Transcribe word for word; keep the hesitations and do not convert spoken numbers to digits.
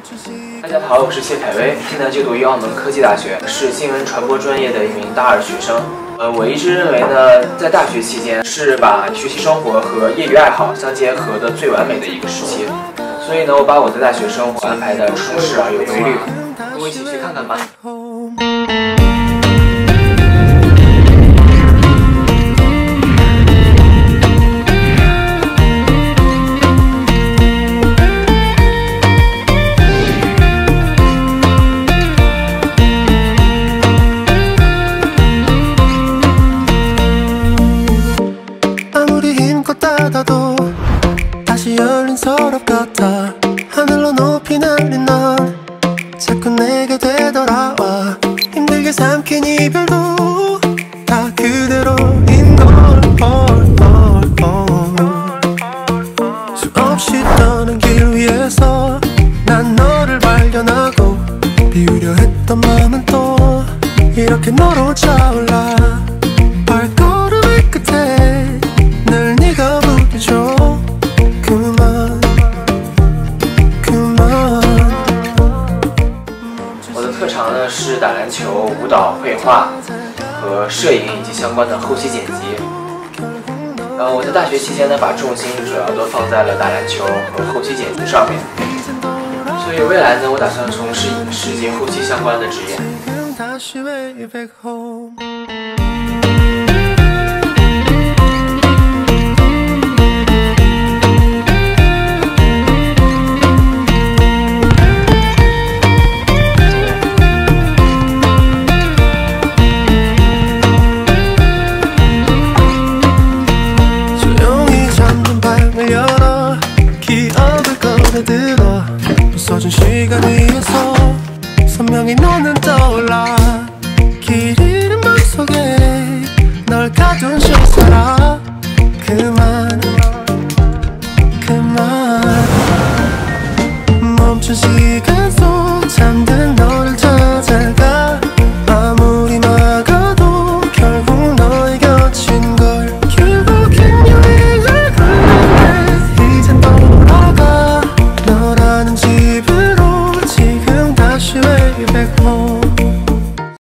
大家好，我是谢凯威，现在就读于澳门科技大学，是新闻传播专业的一名大二学生。呃，我一直认为呢，在大学期间是把学习生活和业余爱好相结合的最完美的一个时期。所以呢，我把我的大学生活安排的充实而有规律，跟我一起去看看吧。 하늘로 높이 날린 넌 자꾸 내게 되돌아와 힘들게 삼킨 이별도 다 그대로인 걸 수없이 떠는 길 위에서 난 너를 발견하고 비우려 했던 마음은 또 이렇게 너로 차올라 발걸음의 끝에 늘 네가 부딪혀 그만 我的特长呢是打篮球、舞蹈、绘画和摄影以及相关的后期剪辑。呃，我在大学期间呢，把重心主要都放在了打篮球和后期剪辑上面。所以未来呢，我打算从事影视及后期相关的职业。 부서진 시간 위에서 선명히 너는 떠올라 길 잃은 맘속에 널 가둔 실사라 그만 그만 멈춘 시간